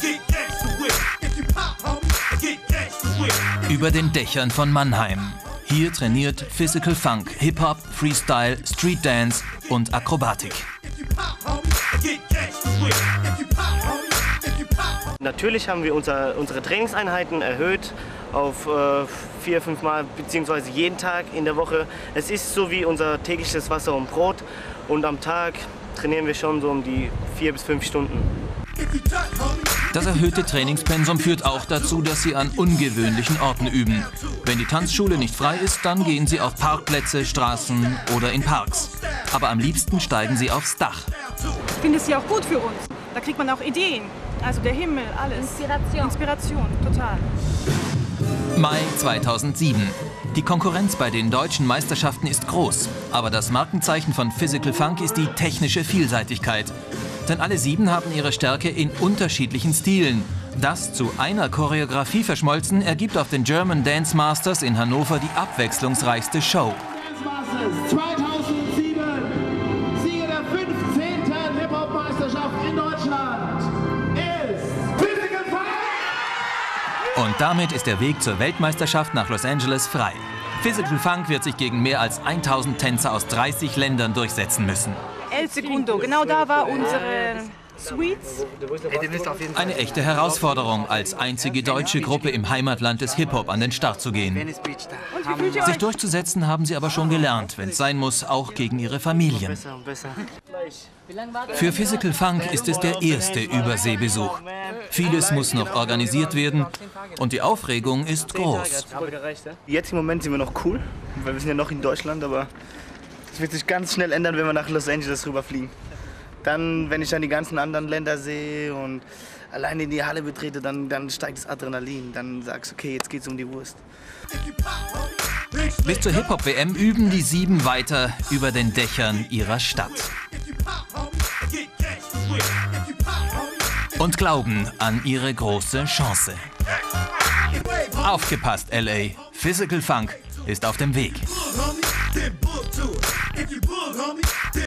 Über den Dächern von Mannheim. Hier trainiert Physical Funk, Hip-Hop, Freestyle, Street Dance und Akrobatik. Natürlich haben wir unsere Trainingseinheiten erhöht auf 4-5 Mal bzw. jeden Tag in der Woche. Es ist so wie unser tägliches Wasser und Brot und am Tag trainieren wir schon so um die 4 bis 5 Stunden. Das erhöhte Trainingspensum führt auch dazu, dass sie an ungewöhnlichen Orten üben. Wenn die Tanzschule nicht frei ist, dann gehen sie auf Parkplätze, Straßen oder in Parks. Aber am liebsten steigen sie aufs Dach. Ich finde es ja auch gut für uns. Da kriegt man auch Ideen. Also der Himmel, alles. Inspiration, total. Mai 2007. Die Konkurrenz bei den deutschen Meisterschaften ist groß. Aber das Markenzeichen von Physical Funk ist die technische Vielseitigkeit. Denn alle 7 haben ihre Stärke in unterschiedlichen Stilen. Das zu einer Choreografie verschmolzen ergibt auf den German Dance Masters in Hannover die abwechslungsreichste Show. Dance Masters 2007, Sieger der 15. Hip-Hop-Meisterschaft in Deutschland ist Physical Funk! Und damit ist der Weg zur Weltmeisterschaft nach Los Angeles frei. Physical Funk wird sich gegen mehr als 1000 Tänzer aus 30 Ländern durchsetzen müssen. El Segundo, genau da war unsere Suites. Eine echte Herausforderung, als einzige deutsche Gruppe im Heimatland des Hip-Hop an den Start zu gehen. Sich durchzusetzen haben sie aber schon gelernt, wenn es sein muss, auch gegen ihre Familien. Für Physical Funk ist es der erste Überseebesuch. Vieles muss noch organisiert werden und die Aufregung ist groß. Jetzt im Moment sind wir noch cool, weil wir sind ja noch in Deutschland, aber es wird sich ganz schnell ändern, wenn wir nach Los Angeles rüberfliegen. Dann, wenn ich dann die ganzen anderen Länder sehe und alleine in die Halle betrete, dann steigt das Adrenalin. Dann sagst du, okay, jetzt geht's um die Wurst. Bis zur Hip-Hop-WM üben die 7 weiter über den Dächern ihrer Stadt. Und glauben an ihre große Chance. Aufgepasst, LA! Physical Funk ist auf dem Weg.